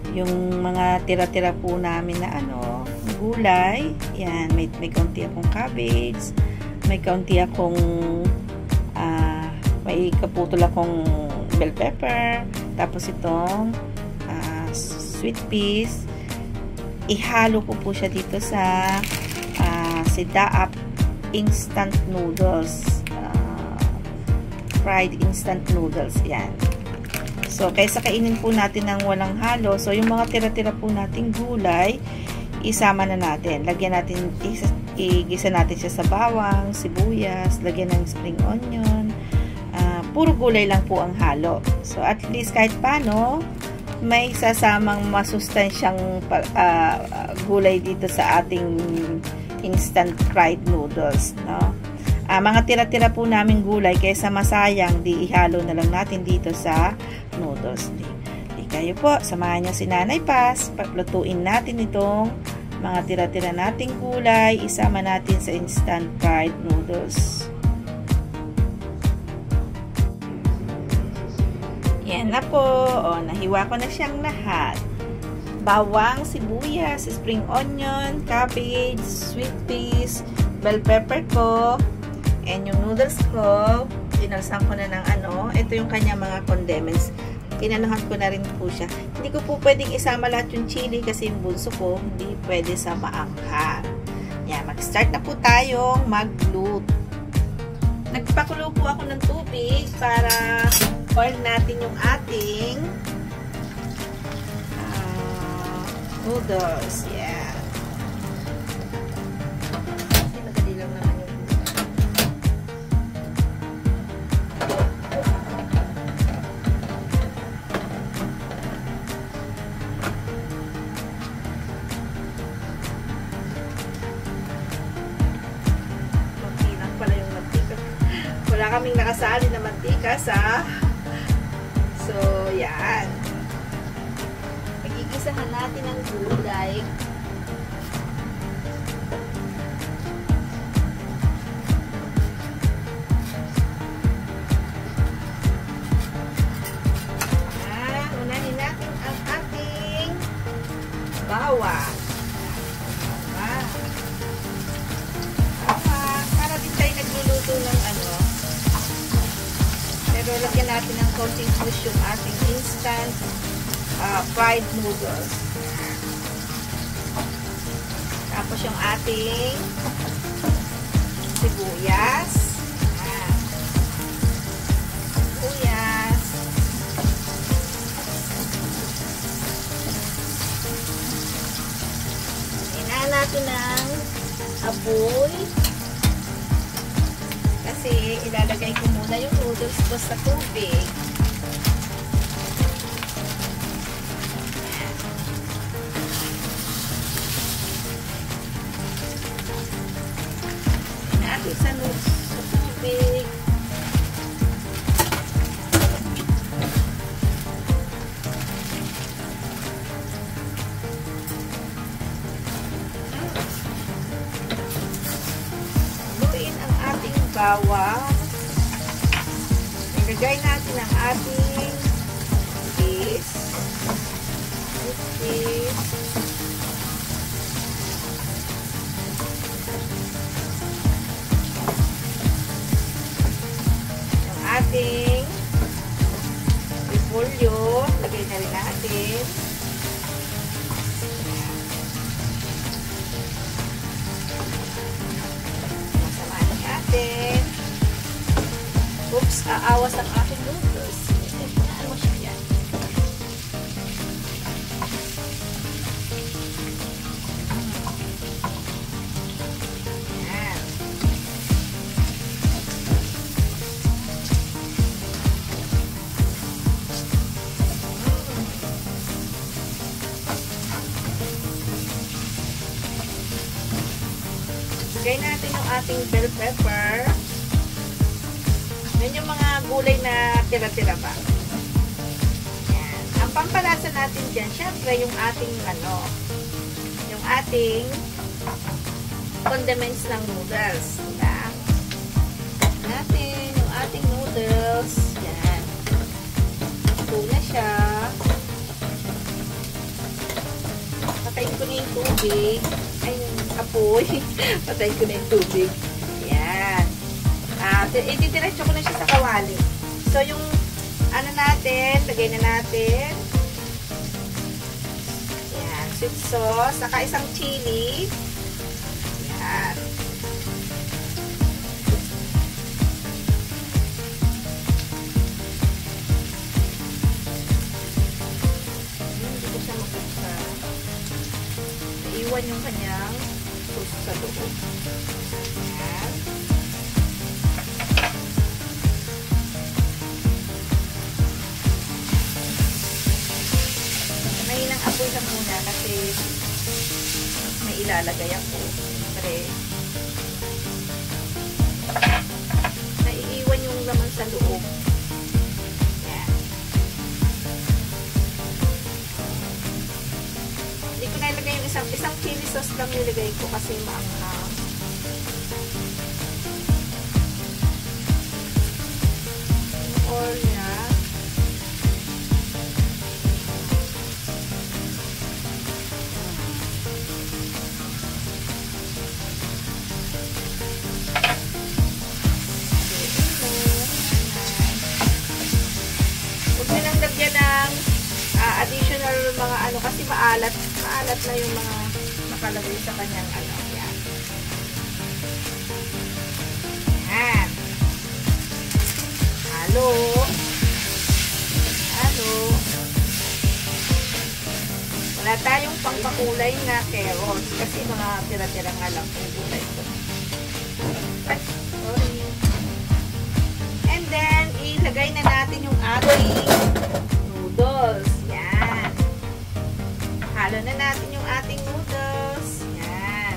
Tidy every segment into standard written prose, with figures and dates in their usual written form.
yung mga tira-tira po namin na gulay. Yan, may kaunti akong cabbage, may kaunti akong may kaputol akong bell pepper, tapos itong sweet peas. Ihalo ko po siya dito sa Sedaap instant noodles, fried instant noodles. Yan. So, kaysa kainin po natin ng walang halo, so yung mga tira-tira po nating gulay, isama na natin. Lagyan natin, igisa natin siya sa bawang, sibuyas, lagyan ng spring onion. Puro gulay lang po ang halo. So, at least kahit paano, may sasamang masustansyang gulay dito sa ating instant fried noodles, no? Mga tira-tira po namin gulay, kaysa masayang, di ihalo na lang natin dito sa noodles. Di kayo po, samahan niyo si Nanay Paz, paglutuin natin itong mga tira-tira nating gulay, isama natin sa instant fried noodles. Yan na po. O, nahiwa ko na siyang lahat. Bawang, sibuyas, spring onion, cabbage, sweet peas, bell pepper ko, and yung noodles ko, dinalsan ko na ng ito yung kanya mga condiments. Inanuhan ko na rin po siya. Hindi ko po pwedeng isama lahat yung chili kasi yung bunso ko, hindi pwede sa maanghang. Yan, mag-start na po tayong magluto. Nagpakulo po ako ng tubig para boil natin yung ating noodles. Yeah. Madali lang naman yung makilang pala yung mantika. Wala kaming nakasali na mantika sa so, yan. Magigisahan natin ang gulay. Yan. Unahin natin ang ating bawang. Para din tayo nagluluto ng pero lagyan natin ng konting push yung ating instant fried noodles. Tapos yung ating sibuyas. Sibuyas. Hinaan natin ng apoy. Kasi ilalagay ko muna yung noodles ko sa tubig. Natin sa tubig. Lutuin ang ating bawang. Ilagay natin ang ating cheese. Yung ating repolyo. Lagay na rin natin. Masamahin natin. Oops, aawas ang aking noodles. Ano mo siya yan? Yan. Lagay natin yung ating bell pepper. Yan yung mga gulay na tira-tira pa. Yan. Ang pampalasa natin dyan, syempre yung ating yung ating condiments ng noodles. Diba? Natin yung ating noodles. Yan. Ito na siya. tubig. Ay, apoy. Patayin ko na yung tubig. Ayan. Didiretso ko na siya sa kawali. So, yung ano natin, lagay na natin. Ayan. Sweet sauce. Saka isang chili. Ayan. Hindi ko siya magkaksa. Naiwan yung kanyang sauce sa loob. Ayan. Mahinang apoy lang muna kasi may ilalagay ako. Siyempre, naiiwan yung laman sa loob. Ayan. Hindi ko nailagay yung isang chili sauce lang nilagay ko kasi maanghang. Yung oil niya. Lagyan ng additional mga ano kasi maalat na yung mga nakalagay sa kanyang ano. Yan. Yan. Halo. Halo. Wala tayong pangpakulay na carrots kasi mga tira-tira nga lang yung gulay ko. Ay, sorry. And then, ilagay na natin yung ating noodles. Yan. Halo na natin yung ating noodles. Yan.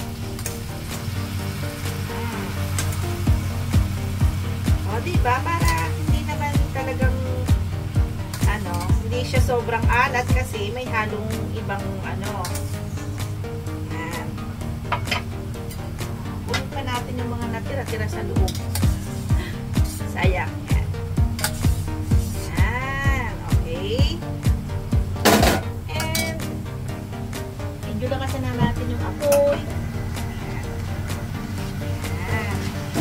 O, diba? Para hindi naman talagang ano, hindi siya sobrang alat kasi may halong ibang ano. Yan. Punin pa natin yung mga natira-tira sa loob. Sayang. Yan. Yan. Okay. And medyo lakasan na natin yung apoy. Yan. Yan.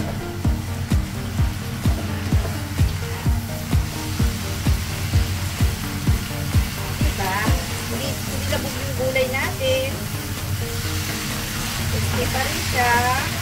Diba? Hindi labog yung gulay natin. Crispy pa rin siya.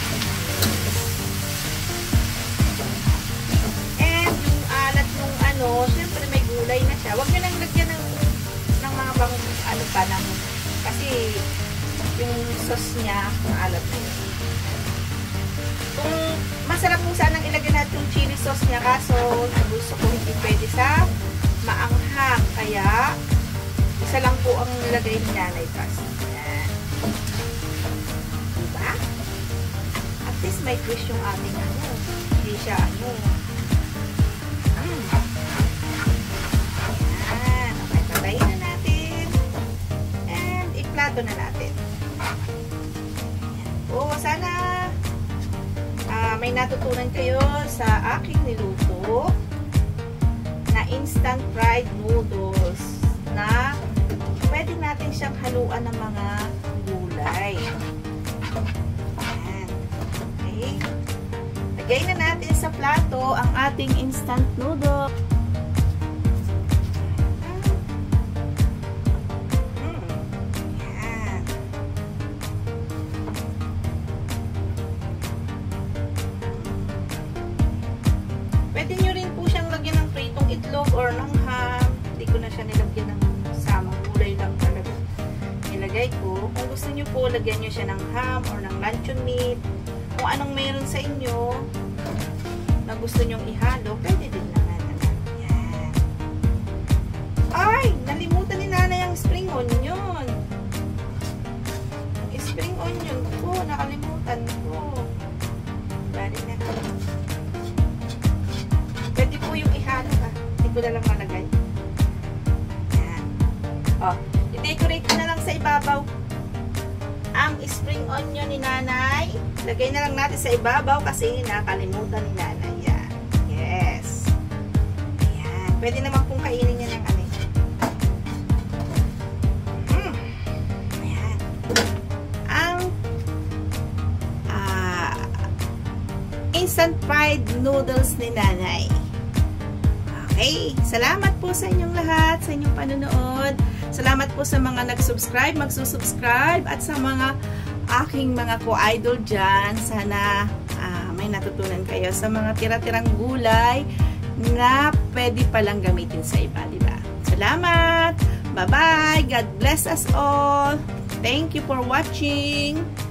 Siyempre may gulay na siya. Huwag nyo lang lagyan ng mga bang ano pa ng, kasi yung sauce niya maalat na yun. Kung masarap po sanang ilagyan natin yung chili sauce niya, kaso gusto ko hindi pwede sa maanghang, kaya isa lang po ang nilagay ni Nanay Paz. Yan. Diba? At least may twist yung ating ano. Hindi siya ano. Plato na natin. O, sana may natutunan kayo sa aking niluto na instant fried noodles na pwede natin siyang haluan ng mga gulay. Ayan. Okay. Lagay na natin sa plato ang ating instant noodle. Pwede nyo rin po siyang lagyan ng pritong itlog or ng ham. Hindi ko na siya nilagyan ng samang gulay lang talaga. Nilagay ko. Kung gusto nyo po, lagyan nyo siya ng ham or ng luncheon meat. Kung anong mayroon sa inyo na gusto nyong ihalo, pwede din naman. Yan. Ay! Nalimutan ni Nanay ang spring onion. Spring onion ko. Nakalimutan ko. Balik na ko. Pwede po yung ihalo ha. Hindi ko na lang malagay. Yan. O, i-decorate ko na lang sa ibabaw ang spring onion ni Nanay. Lagay na lang natin sa ibabaw kasi nakalimutan ni Nanay. Yan. Yes. Ayan. Pwede naman pong kainin niya ng ano. Ayan. instant fried noodles ni Nanay. Okay, salamat po sa inyong lahat, sa inyong panonood. Salamat po sa mga nag-subscribe, magsusubscribe, at sa mga aking mga ko-idol dyan. Sana may natutunan kayo sa mga tira-tirang gulay na pwede palang gamitin sa iba, diba? Salamat! Bye-bye! God bless us all! Thank you for watching!